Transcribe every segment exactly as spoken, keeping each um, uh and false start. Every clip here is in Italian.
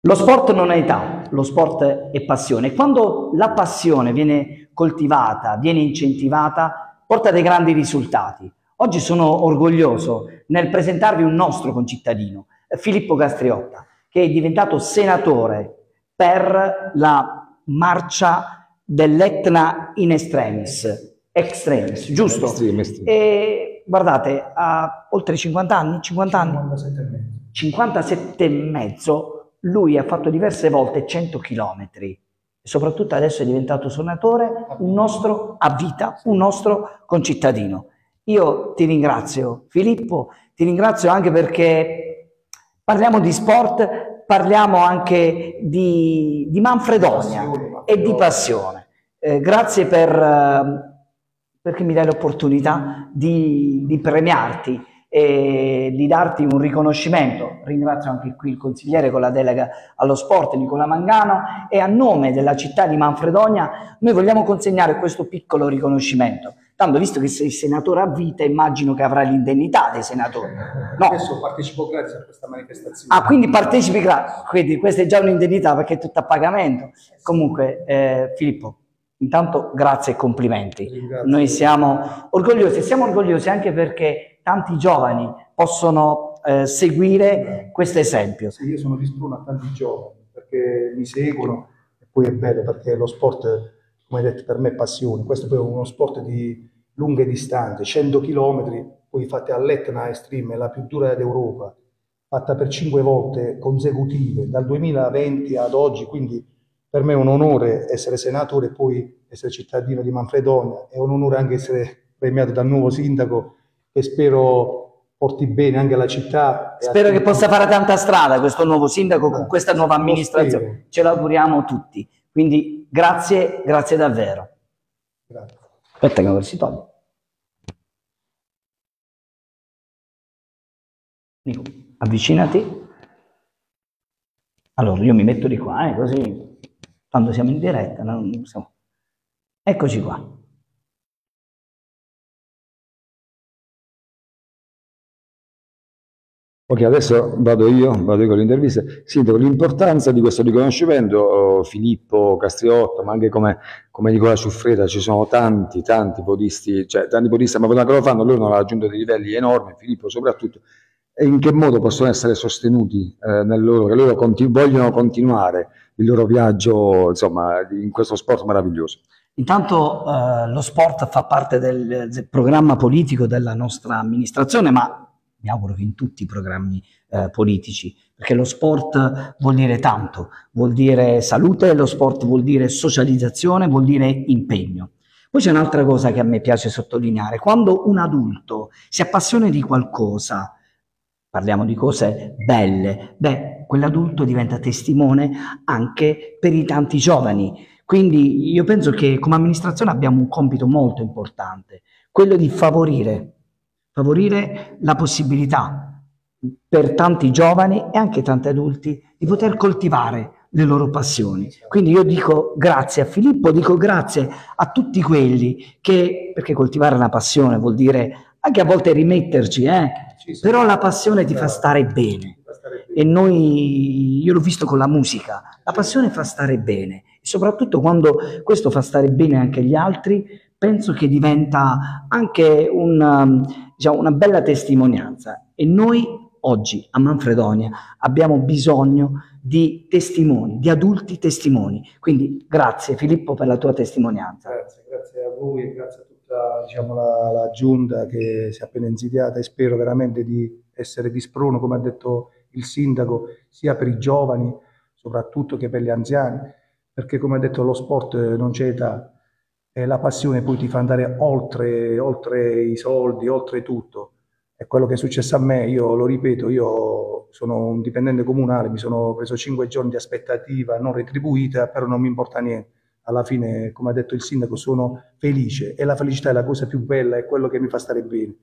Lo sport non ha età, lo sport è passione. Quando la passione viene coltivata, viene incentivata, porta dei grandi risultati. Oggi sono orgoglioso nel presentarvi un nostro concittadino, Filippo Castriotta, che è diventato senatore per la marcia dell'Etna in extremis, extremis, giusto? Estreme, estreme. E guardate, ha oltre cinquanta anni, cinquanta anni? cinquantasette e mezzo. cinquantasette e mezzo. Lui ha fatto diverse volte cento chilometri e soprattutto adesso è diventato senatore, un nostro a vita, un nostro concittadino. Io ti ringrazio Filippo, ti ringrazio anche perché parliamo di sport, parliamo anche di, di Manfredonia e di passione. Eh, grazie per, eh, perché mi dai l'opportunità di, di premiarti e di darti un riconoscimento. Ringrazio anche qui il consigliere con la delega allo sport, Nicola Mangano, e a nome della città di Manfredonia noi vogliamo consegnare questo piccolo riconoscimento. Tanto, visto che sei senatore a vita, immagino che avrai l'indennità dei senatori. No. Adesso partecipo grazie a questa manifestazione. Ah, quindi partecipi grazie. Quindi questa è già un'indennità perché è tutta a pagamento. Comunque, eh, Filippo, intanto grazie e complimenti. Ringrazio. Noi siamo orgogliosi, e siamo orgogliosi anche perché tanti giovani possono eh, seguire questo esempio. Sì, io sono di Spruna a tanti giovani perché mi seguono e poi è bello perché lo sport, come hai detto, per me è passione. Questo poi è uno sport di lunghe distanze, cento chilometri, poi fatte all'Etna Extreme, la più dura d'Europa, fatta per cinque volte consecutive, dal duemilaventi ad oggi, quindi per me è un onore essere senatore e poi essere cittadino di Manfredonia, è un onore anche essere premiato dal nuovo sindaco, che spero porti bene anche alla città. Spero che possa fare tanta strada questo nuovo sindaco con questa nuova amministrazione. Ce l'auguriamo tutti. Quindi grazie, grazie davvero. Grazie. Aspetta che si toglie. Nico, avvicinati. Allora io mi metto di qua, eh, così quando siamo in diretta. Non siamo... Eccoci qua. Ok, adesso vado io, vado io con l'intervista. Sindaco, l'importanza di questo riconoscimento, oh, Filippo Castriotta, ma anche come, come Nicola Ciuffreda, ci sono tanti, tanti podisti, cioè tanti podisti, ma che lo fanno, loro hanno raggiunto dei livelli enormi, Filippo soprattutto, e in che modo possono essere sostenuti eh, nel loro, che loro continu vogliono continuare il loro viaggio, insomma, in questo sport meraviglioso. Intanto eh, lo sport fa parte del, del programma politico della nostra amministrazione, ma mi auguro che in tutti i programmi eh, politici, perché lo sport vuol dire tanto, vuol dire salute, lo sport vuol dire socializzazione, vuol dire impegno. Poi c'è un'altra cosa che a me piace sottolineare: quando un adulto si appassiona di qualcosa, parliamo di cose belle, beh, quell'adulto diventa testimone anche per i tanti giovani. Quindi io penso che come amministrazione abbiamo un compito molto importante, quello di favorire favorire la possibilità per tanti giovani e anche tanti adulti di poter coltivare le loro passioni. Quindi io dico grazie a Filippo, dico grazie a tutti quelli che, perché coltivare una passione vuol dire anche a volte rimetterci, eh? Sì, sì. Però la passione ti fa stare bene. E noi, io l'ho visto con la musica, la passione fa stare bene, e soprattutto quando questo fa stare bene anche gli altri, penso che diventa anche un, diciamo, una bella testimonianza. E noi oggi a Manfredonia abbiamo bisogno di testimoni, di adulti testimoni. Quindi grazie Filippo per la tua testimonianza. Grazie, grazie a voi e grazie a tutta, diciamo, la, la giunta che si è appena insediata, e spero veramente di essere di sprono, come ha detto il sindaco, sia per i giovani soprattutto che per gli anziani, perché come ha detto lo sport non c'è età. E la passione poi ti fa andare oltre, oltre i soldi, oltre tutto. È quello che è successo a me, io lo ripeto, io sono un dipendente comunale, mi sono preso cinque giorni di aspettativa non retribuita, però non mi importa niente. Alla fine, come ha detto il sindaco, sono felice, e la felicità è la cosa più bella, è quello che mi fa stare bene.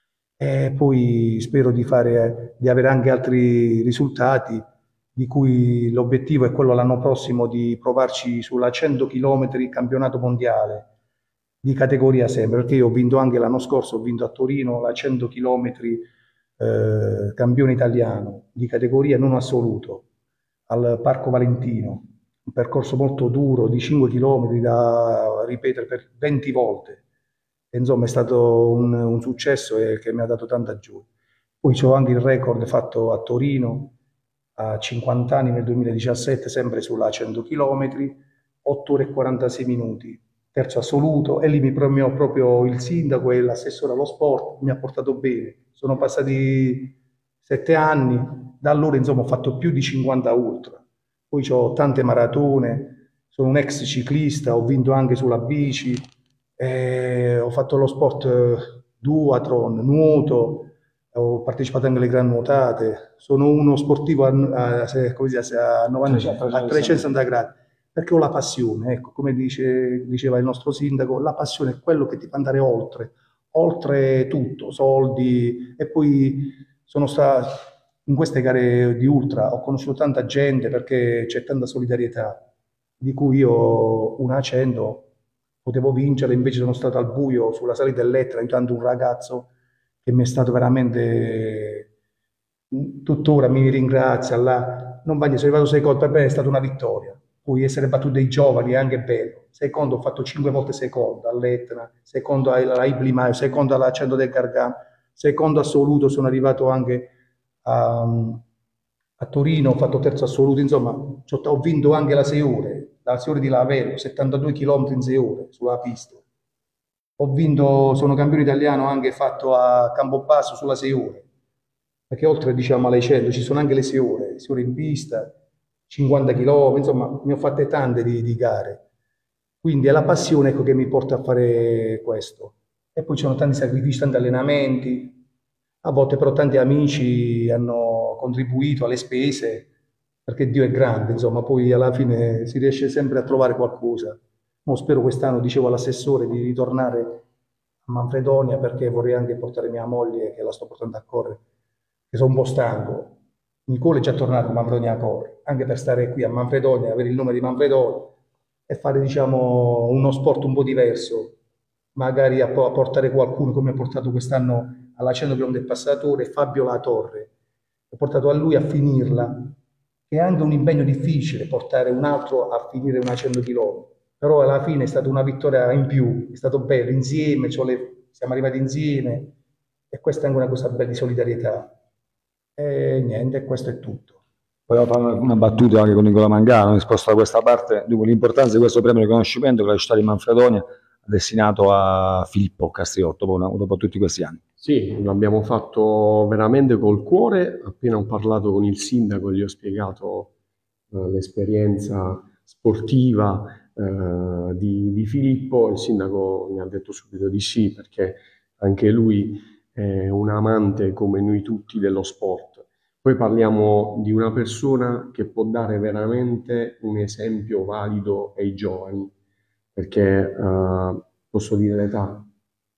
E poi spero di, fare, di avere anche altri risultati, di cui l'obiettivo è quello l'anno prossimo di provarci sulla cento chilometri campionato mondiale di categoria sempre, perché io ho vinto anche l'anno scorso, ho vinto a Torino la cento chilometri eh, campione italiano di categoria non assoluto. al Parco Valentino, un percorso molto duro di cinque chilometri da ripetere per venti volte. E, insomma, è stato un, un successo e che mi ha dato tanta gioia. Poi c'ho anche il record fatto a Torino a cinquanta anni nel duemiladiciassette, sempre sulla cento chilometri, otto ore e quarantasei minuti, terzo assoluto, e lì mi premiò proprio il sindaco e l'assessore allo sport, mi ha portato bene. Sono passati sette anni, da allora insomma ho fatto più di cinquanta ultra, poi ho tante maratone, sono un ex ciclista, ho vinto anche sulla bici, eh, ho fatto lo sport duathlon, nuoto, ho partecipato anche alle gran nuotate, sono uno sportivo a, a, a, come si dice, a, novanta, a trecentosessanta gradi, perché ho la passione, ecco, come dice, diceva il nostro sindaco, la passione è quello che ti fa andare oltre, oltre tutto, soldi, e poi sono stato in queste gare di ultra, ho conosciuto tanta gente perché c'è tanta solidarietà, di cui io una a cento potevo vincere, invece sono stato al buio sulla salita dell'Etna aiutando un ragazzo che mi è stato veramente, tuttora mi ringrazia, là. Non va niente, sono arrivato secondo, per me è stata una vittoria. Poi essere battuto dei giovani è anche bello. Secondo, ho fatto cinque volte secondo all'Etna, secondo alla Iblimaio, secondo alla cento del Gargano, secondo assoluto sono arrivato anche a, a Torino, ho fatto terzo assoluto, insomma, ho vinto anche la sei ore, la sei ore di Lavello, settantadue chilometri in sei ore sulla pista. Ho vinto, sono campione italiano anche fatto a Campobasso sulla sei ore, perché oltre diciamo alle cento ci sono anche le sei ore, le sei ore in pista, cinquanta chilometri, insomma ne ho fatte tante di, di gare. Quindi è la passione, ecco, che mi porta a fare questo. E poi ci sono tanti sacrifici, tanti allenamenti, a volte però tanti amici hanno contribuito alle spese, perché Dio è grande, insomma, poi alla fine si riesce sempre a trovare qualcosa. Mo spero quest'anno, dicevo all'assessore, di ritornare a Manfredonia, perché vorrei anche portare mia moglie, che la sto portando a correre, che sono un po' stanco. Nicole è già tornato a Manfredonia a correre, anche per stare qui a Manfredonia, avere il nome di Manfredonia e fare, diciamo, uno sport un po' diverso, magari a, a portare qualcuno, come ho portato quest'anno alla cento chilometri del Passatore, Fabio La Torre. Ho portato a lui a finirla, che è anche un impegno difficile portare un altro a finire una cento chilometri. Però alla fine è stata una vittoria in più, è stato bello, insieme, cioè le, siamo arrivati insieme e questa è anche una cosa bella di solidarietà. E niente, questo è tutto. Volevo fare una, una battuta anche con Nicola Mangano, risposto da questa parte, dunque l'importanza di questo premio di riconoscimento che la città di Manfredonia ha destinato a Filippo Castriotto dopo, dopo tutti questi anni. Sì, l'abbiamo fatto veramente col cuore, appena ho parlato con il sindaco gli ho spiegato uh, l'esperienza sportiva uh, di, di Filippo, il sindaco mi ha detto subito di sì, perché anche lui è un amante come noi tutti dello sport. Poi parliamo di una persona che può dare veramente un esempio valido ai giovani, perché uh, posso dire l'età?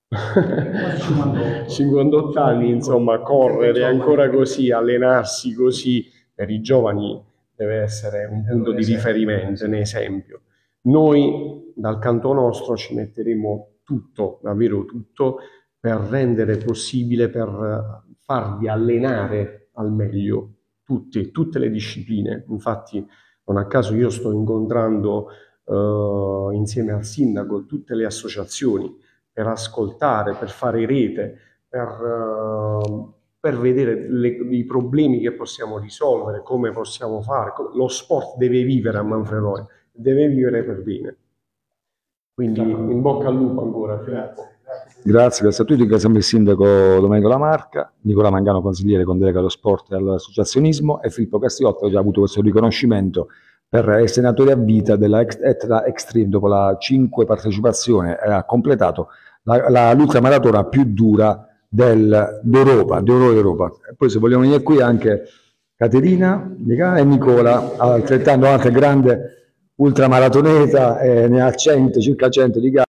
cinquantotto anni, insomma, correre ancora così, allenarsi così, per i giovani deve essere un punto di riferimento, un esempio. Noi dal canto nostro ci metteremo tutto, davvero tutto, per rendere possibile, per farvi allenare al meglio tutte, tutte le discipline. Infatti non a caso io sto incontrando uh, insieme al sindaco tutte le associazioni per ascoltare, per fare rete, per, uh, per vedere le, i problemi che possiamo risolvere, come possiamo fare. Lo sport deve vivere a Manfredonia, deve vivere per bene. Quindi in bocca al lupo ancora, Filippo. Grazie, grazie a tutti, grazie al sindaco Domenico Lamarca, Nicola Mangano, consigliere con delega allo sport e all'associazionismo, e Filippo Castriotto, che ha già avuto questo riconoscimento per il senatore a vita della Etna Extreme dopo la cinque partecipazione, ha completato l'ultramaratona più dura d'Europa, d'Europa. E poi se vogliamo venire qui anche Caterina e Nicola, altrettanto anche grande ultramaratoneta, eh, ne ha cento, circa cento di gare.